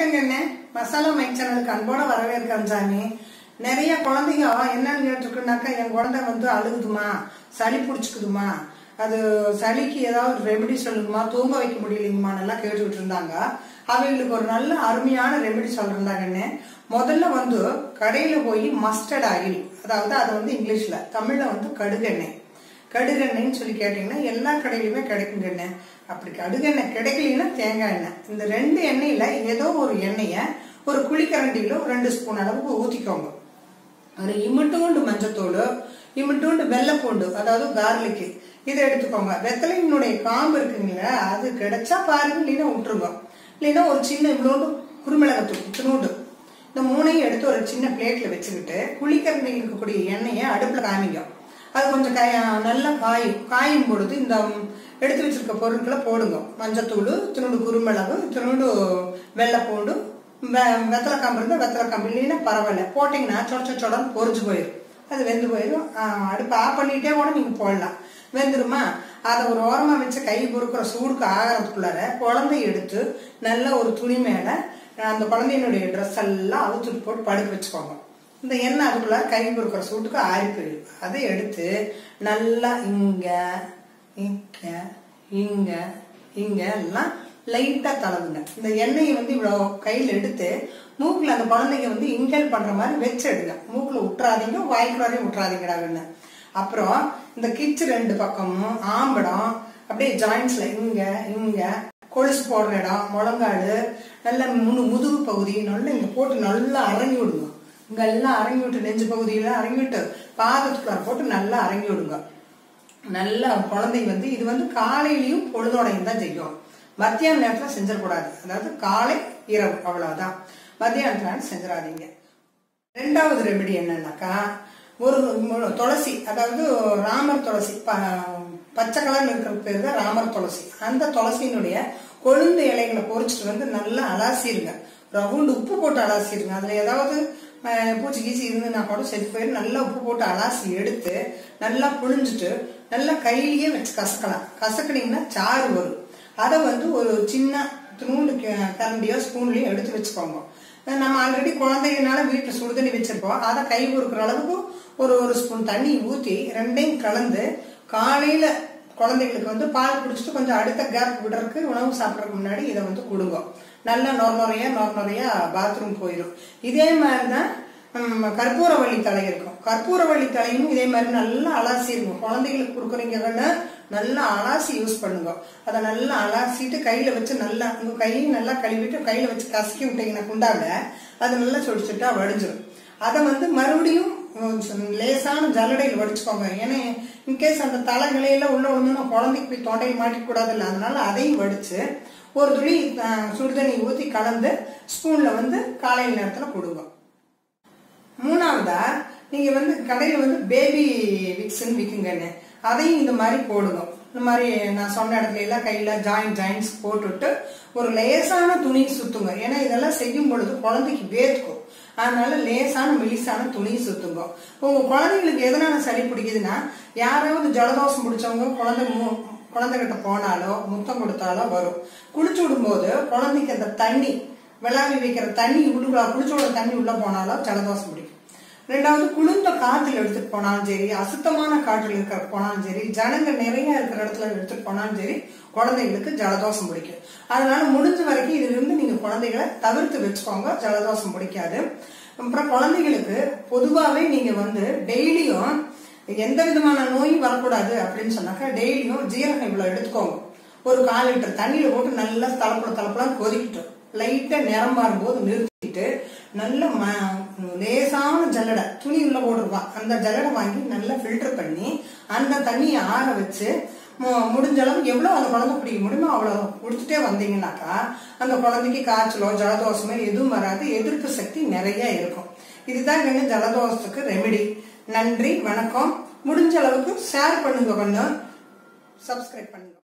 வணக்கங்க அண்ணே. மசாலா மைக் சேனலுக்கு அன்போட வரவேற்கிறேன் சாமி. நிறைய குழந்தைங்க என்னன்னு கேட்டுருக்குனாக்கா, என் குழந்தை வந்து அழுகுதுமா, சளி பிடிச்சிக்குதுமா, அது சளிக்கு ஏதாவது ரெமெடி சொல்லுங்கம்மா, தூங்க வைக்க முடியலைங்கம்மா எல்லாம் கேட்டுக்கிட்டு இருந்தாங்க. அவங்களுக்கு ஒரு நல்ல அருமையான ரெமெடி சொல்றாங்கன்னு முதல்ல வந்து கடையில போய் மஸ்டர்ட் ஆயில், அதாவது அது வந்து இங்கிலீஷ்ல, தமிழ்ல வந்து கடுகெண்ணெய், கடுகெண்ணெய்ன்னு சொல்லி கேட்டீங்கன்னா எல்லா கடையிலுமே கிடைக்குங்க எண்ணெய். அப்படி கடுகெண்ணெய் கிடைக்கலன்னா தேங்காய் எண்ணெய், இந்த ரெண்டு எண்ணெயில ஏதோ ஒரு எண்ணெய ஒரு குழிக்கரண்டியில 2 ஸ்பூன் அளவுக்கு ஊத்திக்கோங்க. அது இமிட்டோண்டு மஞ்சத்தோடு, இமிட்டோண்டு வெள்ளைப்பூண்டு, அதாவது கார்லிக்கு, இதை எடுத்துக்கோங்க. வெத்தலையினுடைய காம்பு இருக்குங்களா, அது கிடைச்சா பாருங்க, இல்லைன்னா விட்டுருங்க. இல்லைன்னா ஒரு சின்ன இவ்வளோண்டு குருமிளகத்தூள் இத்தினோண்டு, இந்த மூணையும் எடுத்து ஒரு சின்ன பிளேட்ல வச்சுக்கிட்டு குழிக்கரண்டியில் இருக்கக்கூடிய எண்ணெயை அடுப்புல காமிங்க. அது கொஞ்சம் நல்லா காயும் பொழுது இந்த எடுத்து வச்சிருக்க பொருட்களை போடுங்க. மஞ்சத்தூள், இத்தினோண்டு குருமிளகு, இத்தினோண்டு வெள்ளைப்பூண்டு, வெத்தலை காம்பு இருந்தால் வெத்தலை காம்பு, இல்லைன்னா பரவாயில்ல, போட்டிங்கன்னா சொடன்னு பொறிஞ்சு போயிடும், அது வெந்து போயிடும். அடுப்பு ஆஃப் பண்ணிட்டே கூட நீங்க போடலாம், வெந்துருமா. அதை ஒரு ஓரமா வச்சு கை பொறுக்கிற சூடுக்கு ஆகிறதுக்குள்ளார குழந்தைய எடுத்து நல்ல ஒரு துணி மேல அந்த குழந்தையினுடைய ட்ரெஸ் எல்லாம் அவுத்துட்டு போட்டு படுக்க வச்சுக்கோங்க. இந்த எண்ணெய் அதுக்குள்ள கை பொறுக்கிற சூட்டுக்கு ஆறி போயிடும். அதை எடுத்து நல்லா இங்க இங்க இங்க இங்க எல்லாம் லைட்டா தடவுங்க. இந்த எண்ணெயை வந்து இவ்வளவு கையில எடுத்து மூக்குல அந்த குழந்தைங்க வந்து இன்ஹேல் பண்ற மாதிரி வச்சு எடுங்க. மூக்குல விட்டுறாதீங்க, வாய்க்குள்ளாரையும் விட்டுறாதீங்கடான்னு. அப்புறம் இந்த கிச்சு 2 பக்கமும் ஆம்படம் அப்படியே ஜாயிண்ட்ஸ்ல இங்க இங்க கொலுசு போடுற இடம், முழங்காடு, நல்ல முதுகு பகுதி நல்லா இங்க போட்டு நல்லா அரங்கி விடுங்க. இங்க எல்லாம் அரங்கி விட்டு, நெஞ்சு பகுதியில அரங்கி விட்டு, பாதத்துக்குள்ள போட்டு நல்லா அரங்கி விடுங்க. நல்லா குழந்தை வந்து இது வந்து காலையிலயும் பொழுதோடையும் தான் செய்யும். மத்தியான நேரத்துல செஞ்சிடக்கூடாது. அதாவது காலை இரவு அவ்வளவுதான், மத்தியானத்துல செஞ்சிடாதீங்க. 2வது ரெமெடி என்னன்னாக்கா, ஒரு துளசி, அதாவது ராமர் துளசி, பச்சை கலர்ல இருக்கிற பேரு தான் ராமர் துளசி. அந்த துளசியினுடைய கொழுந்து இலைகளை பொறிச்சிட்டு வந்து நல்லா அலாசிருங்க. ரவுண்டு உப்பு போட்டு அலாசிருங்க. அதுல ஏதாவது பூச்சி கீச்சி இருந்துன்னா கூட செத்து போயிரு. நல்லா உப்பு போட்டு அலாசி எடுத்து நல்லா புழிஞ்சிட்டு நல்லா கையிலேயே வச்சு கசக்கலாம். கசக்கினீங்கன்னா சாறு வரும். அதை வந்து ஒரு சின்ன துணூண்டு கரண்டியோ ஸ்பூன்லயோ எடுத்து வச்சுக்கோங்க. நம்ம ஆல்ரெடி குழந்தைங்கனால வீட்டுல சுடுதண்ணி வச்சிருப்போம். அதை கை பொறுக்கிற அளவுக்கு ஒரு ஸ்பூன் தண்ணி ஊத்தி 2யும் கலந்து காலையில குழந்தைங்களுக்கு வந்து பால் குடிச்சிட்டு கொஞ்சம் அடுத்த கேப் விடுறதுக்கு, உணவு சாப்பிடறதுக்கு முன்னாடி இதை வந்து கொடுங்க. நல்லா நொறையா பாத்ரூம் போயிடும். இதே மாதிரிதான் கற்பூரவள்ளி தலை இருக்கும். கற்பூரவள்ளி தலையும் இதே மாதிரி நல்லா அலாசிருங்க. குழந்தைகளுக்கு கொடுக்குறீங்கன்னா நல்லா அலாசி யூஸ் பண்ணுங்க. அதை நல்லா அலாசிட்டு கையில வச்சு நல்லா உங்க கையும் நல்லா கழுவிட்டு கையில வச்சு கசக்கி விட்டீங்கன்னா குண்டால அது நல்லா சொடிச்சுட்டா வடிஞ்சிடும். அதை வந்து மறுபடியும் லேசான ஜல்லடையில் வடிச்சுக்கோங்க. ஏன்னா இன்கேஸ் அந்த தலைகளையில உள்ள ஒண்ணு குழந்தைக்கு போய் தொண்டையை மாட்டிக்க கூடாது இல்லை, அதனால அதையும் வடிச்சு ஒரு துளி சுடுதண்ணி ஊத்தி கலந்து ஸ்பூன்ல வந்து காலையில் நேரத்துல கொடுங்க. 3வதா நீங்க வந்து கடையில வந்து பேபி விக்ஸ்ன்னு விக்குங்கன்னு, அதையும் இந்த மாதிரி போடுங்க. இந்த மாதிரி நான் சொன்ன இடத்துல எல்லாம் கையில ஜாயிண்ட்ஸ் போட்டுட்டு ஒரு லேசான துணி சுத்துங்க. ஏன்னா இதெல்லாம் செய்யும் பொழுது குழந்தைக்கு வேர்க்கும், அதனால லேசான மெலிசான துணி சுத்துங்க. உங்க குழந்தைங்களுக்கு எதனால சளி பிடிக்குதுன்னா, யாராவது ஜலதோஷம் பிடிச்சவங்க குழந்தைகிட்ட போனாலோ முத்தம் கொடுத்தாலோ வரும். குளிச்சு விடும்போது குழந்தைக்கு அந்த தண்ணி விளாவி வைக்கிற தண்ணி குளிச்சு விடுற தண்ணி உள்ள போனாலோ ஜலதோஷம் பிடிக்கும். 2வது குளிர்ந்த காற்றுல எடுத்துட்டு போனாலும் சரி, அசுத்தமான காற்றுல இருக்கிற போனாலும் சரி, ஜனங்க நிறைய இருக்கிற இடத்துல எடுத்துட்டு போனாலும் சரி, குழந்தைகளுக்கு ஜலதோஷம் பிடிக்கும். அதனால முடிஞ்ச வரைக்கும் இதுல இருந்து நீங்க குழந்தைகளை தவிர்த்து வச்சுக்கோங்க, ஜலதோஷம் பிடிக்காது. அப்புறம் குழந்தைகளுக்கு பொதுவாவே நீங்க வந்து டெய்லியும் எந்த விதமான நோயும் வரக்கூடாது அப்படின்னு சொன்னாக்கா, டெய்லியும் ஜீரகம் இவ்வளவு எடுத்துக்கோங்க. ஒரு 1/4 லிட்டர் தண்ணியில போட்டு நல்லா தலப்பலாம் கொதிக்கிட்டோம். லைட்டா நிறம் மாறும்போது நிறுத்திட்டு நல்ல லேசான ஜல்லடை துணி உள்ள போட்டிருப்பான், அந்த ஜல்லடை வாங்கி நல்லா ஃபில்டர் பண்ணி அந்த தண்ணியை ஆற வச்சு முடிஞ்ச அளவு எவ்வளவு அந்த குழந்தை குடிக்க முடியுமோ அவ்வளவு குடிச்சுட்டே வந்தீங்கன்னாக்கா அந்த குழந்தைக்கு காய்ச்சலோ ஜலதோஷமோ எதுவும் வராது, எதிர்ப்பு சக்தி நிறைய இருக்கும். இதுதான் எங்க ஜலதோஷத்துக்கு ரெமெடி. நன்றி, வணக்கம். முடிஞ்ச அளவுக்கு ஷேர் பண்ணுங்க, கொஞ்சம் சப்ஸ்கிரைப் பண்ணுங்க.